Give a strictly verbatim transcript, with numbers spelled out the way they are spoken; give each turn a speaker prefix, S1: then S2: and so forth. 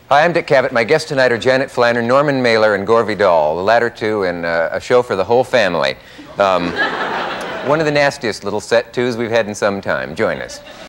S1: Hi, I'm Dick Cavett. My guests tonight are Janet Flanner, Norman Mailer, and Gore Vidal, the latter two in uh, a show for the whole family. Um, one of the nastiest little set twos we've had in some time. Join us.